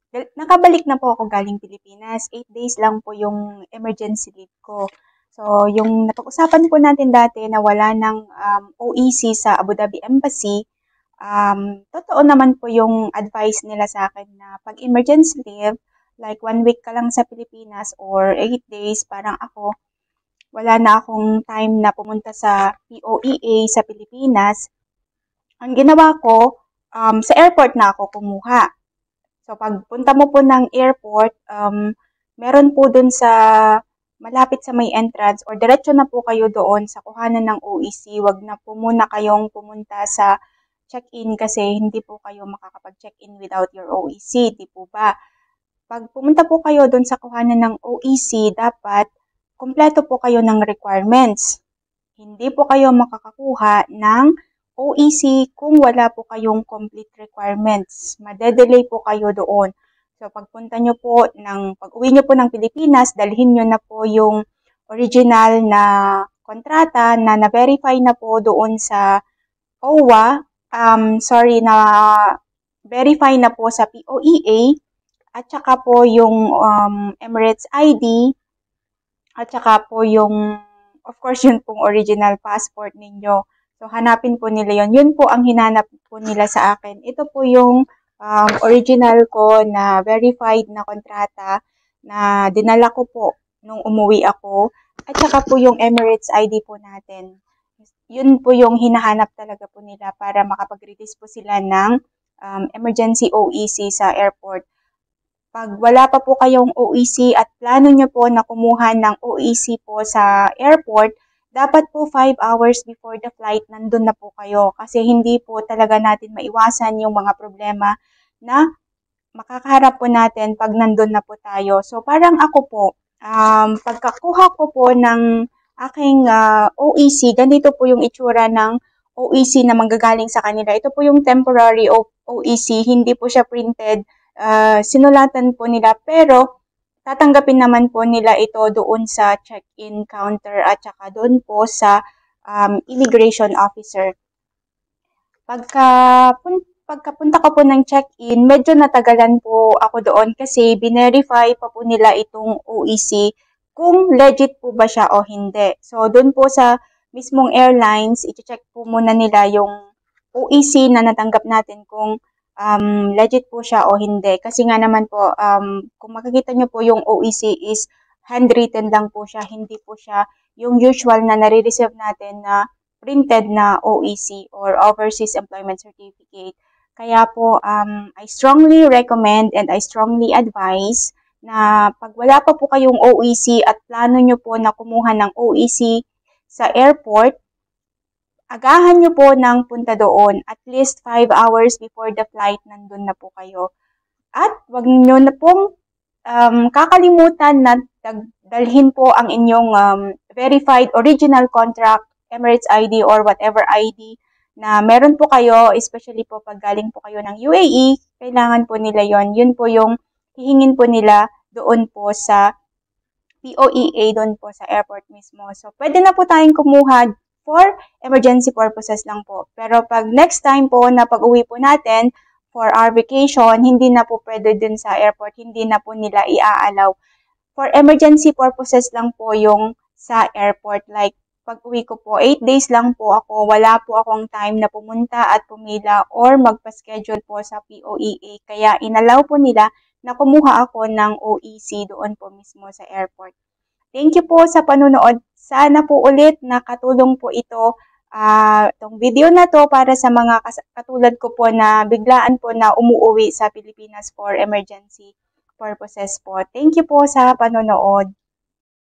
nakabalik na po ako galing Pilipinas. 8 days lang po yung emergency leave ko. So, yung napag-usapan po natin dati na wala ng OEC sa Abu Dhabi Embassy, totoo naman po yung advice nila sa akin na pag emergency leave, like 1 week ka lang sa Pilipinas or 8 days, parang ako, wala na akong time na pumunta sa POEA sa Pilipinas. Ang ginawa ko, sa airport na ako kumuha. So, pagpunta mo po ng airport, meron po dun sa malapit sa may entrance or diretso na po kayo doon sa kuhanan ng OEC. Wag na po muna kayong pumunta sa check-in kasi hindi po kayo makakapag-check-in without your OEC, di po ba? Pag pumunta po kayo doon sa kuhanan ng OEC, dapat kumpleto po kayo ng requirements. Hindi po kayo makakakuha ng OEC kung wala po kayong complete requirements. Madedelay po kayo doon. So, pag-uwi nyo po ng Pilipinas, dalhin nyo na po yung original na kontrata na na-verify na po doon sa OWA. Na verify na po sa POEA at saka po yung Emirates ID at saka po yung, of course, yun pong original passport ninyo. So, hanapin po nila yun. Yun po ang hinanap po nila sa akin. Ito po yung original ko na verified na kontrata na dinala ko po nung umuwi ako. At saka po yung Emirates ID po natin. Yun po yung hinahanap talaga po nila para makapag-release po sila ng emergency OEC sa airport. Pag wala pa po kayong OEC at plano nyo po na kumuha ng OEC po sa airport, dapat po 5 hours before the flight nandun na po kayo kasi hindi po talaga natin maiwasan yung mga problema na makakaharap po natin pag nandun na po tayo. So parang ako po, pagkakuha ko po ng aking OEC, ganito po yung itsura ng OEC na manggagaling sa kanila. Ito po yung temporary OEC, hindi po siya printed. Sinulatan po nila pero tatanggapin naman po nila ito doon sa check-in counter at saka doon po sa immigration officer. Pagkapunta ko po ng check-in, medyo natagalan po ako doon kasi binerify pa po nila itong OEC kung legit po ba siya o hindi. So doon po sa mismong airlines, i-check po muna nila yung OEC na natanggap natin kung legit po siya o hindi. Kasi nga naman po, kung makikita nyo po yung OEC is handwritten lang po siya, hindi po siya yung usual na nare-receive natin na printed na OEC or Overseas Employment Certificate. Kaya po, I strongly recommend and I strongly advise na pag wala pa po kayong OEC at plano nyo po na kumuha ng OEC sa airport, agahan nyo po ng punta doon. At least 5 hours before the flight, nandun na po kayo. At wag nyo na pong kakalimutan na dalhin po ang inyong verified original contract, Emirates ID or whatever ID na meron po kayo, especially po pag galing po kayo ng UAE, kailangan po nila yon. Yun po yung hihingin po nila doon po sa POEA, doon po sa airport mismo. So, pwede na po tayong kumuha for emergency purposes lang po. Pero pag next time po na pag-uwi po natin for our vacation, hindi na po pwede dun sa airport, hindi na po nila i-allow. For emergency purposes lang po yung sa airport. Like, pag-uwi ko po, 8 days lang po ako, wala po akong time na pumunta at pumila or magpa-schedule po sa POEA. Kaya inalaw po nila na kumuha ako ng OEC doon po mismo sa airport. Thank you po sa panonood. Sana po ulit nakatulong po itong video na to para sa mga katulad ko po na biglaan po na umuwi sa Pilipinas for emergency purposes po. Thank you po sa panonood.